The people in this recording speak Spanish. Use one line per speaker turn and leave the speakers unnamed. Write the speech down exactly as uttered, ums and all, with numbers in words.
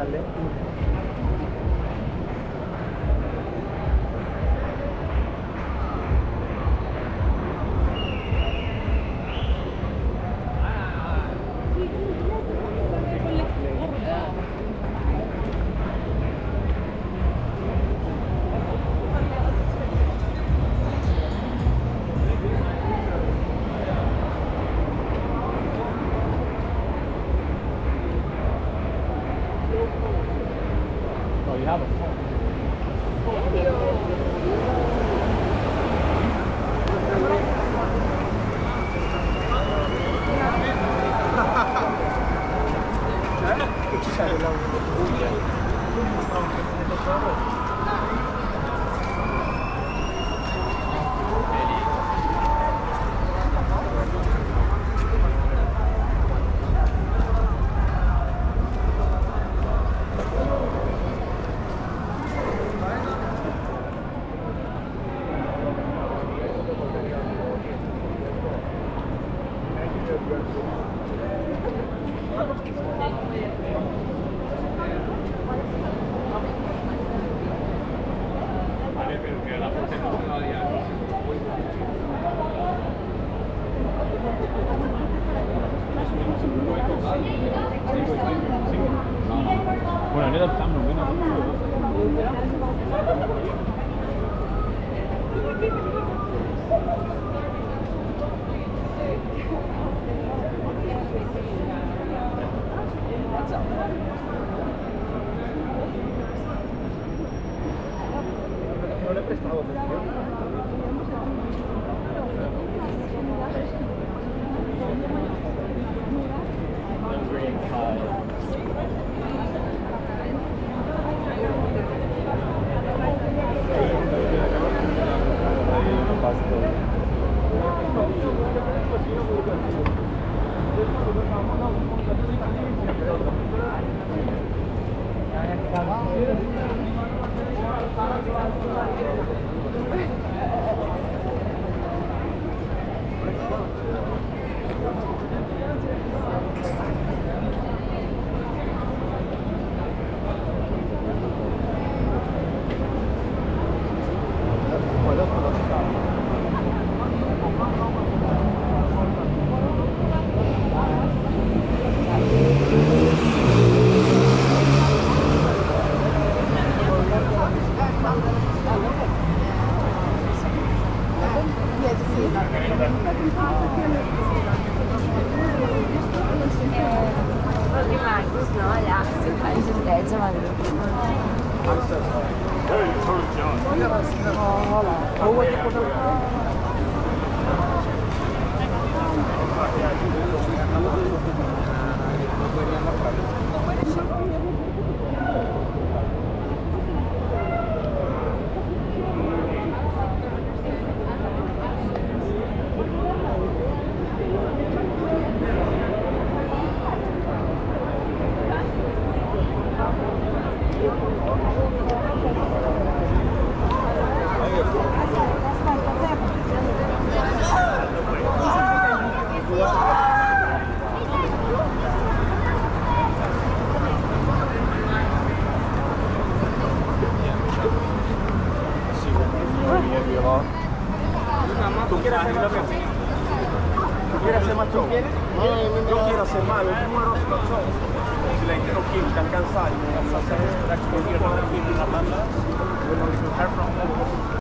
Dale. Oh, you have a phone. Bueno, ini tetap nungguin apa? No le he prestado atención. ¿Tú quieres hacer lo que ¿Tú quieres hacer más show? Yo quiero hacer más, los números no son. Si la gente no quiere alcanzar y me hacer la que yo quiero hacer la banda,